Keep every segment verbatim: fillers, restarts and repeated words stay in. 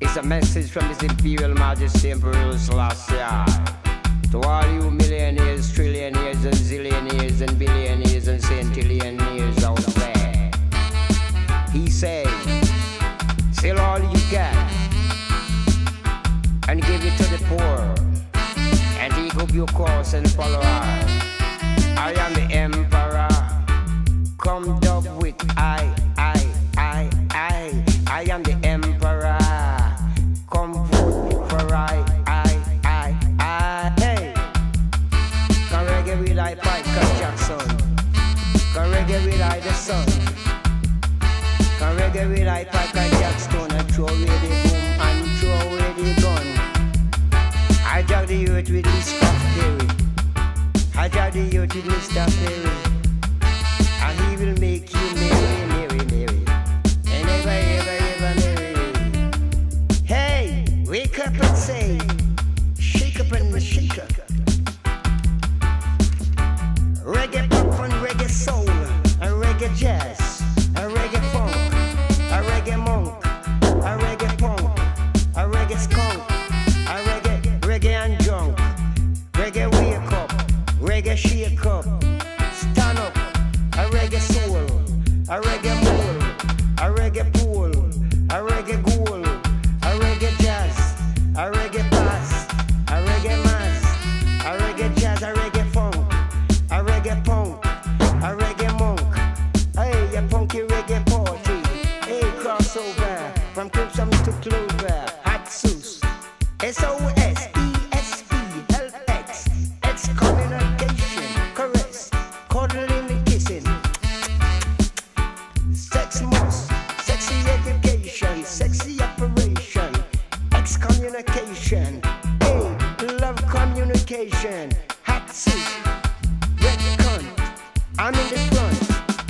It's a message from His Imperial Majesty Emperor Selassie. To all you millionaires, trillionaires, and zillionaires, and billionaires, and centillionaires out there. He said, sell all you got and give it to the poor, and take up your cross and follow her. I am the Emperor, come up with I, I, I, I. I am the Emperor, come vote for I, I, I, I. Hey, come reggae with I, Michael Jackson. Come reggae with I, the sun. Come reggae with I, Michael Jackson. And throw away the boom and throw away the gun. I drag the earth with Mister Perry. I drag the earth with Mister Perry. And he will make you merry, merry, merry. And ever, ever, ever merry. Hey, wake up and say, shake up and shake up. Reggae pop and reggae soul, and reggae jazz, and reggae funk, a reggae monk, a reggae punk, a reggae skunk, a reggae, reggae and junk, reggae wake up, reggae shake up, stand up, a reggae soul, a reggae mole, a reggae pool, a reggae goal, a reggae jazz, a reggae bass, a reggae mass, a reggae jazz, a reggae funk, a reggae punk, a reggae monk. Hey, a punky reggae party. Hey, crossover from Crimson to Clover. Hot Sus. S O S E S P L X. Excommunication. Caress. Cuddling and kissing. Sex must. Sexy education. Sexy operation. Excommunication. Hey, love communication. Hot Sus. Red cunt. I'm in the front.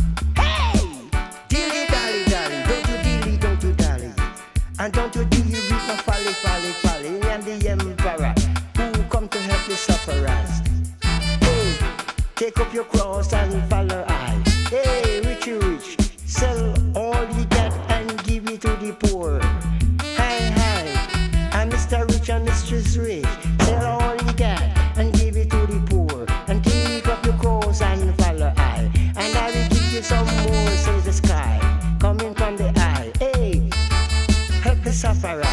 And don't you deal with no folly, folly, folly. I am the Emperor who come to help the sufferers. Hey, take up your cross and follow I. Hey, richy rich, sell all you get and give it to the poor. Hi, hi, I'm Mister Rich and Mistress Rich. Sell all you get and give it to the poor. And take up your cross and follow I. And I will give you some more, says the sky, coming from the eye. Hey, help the sufferer.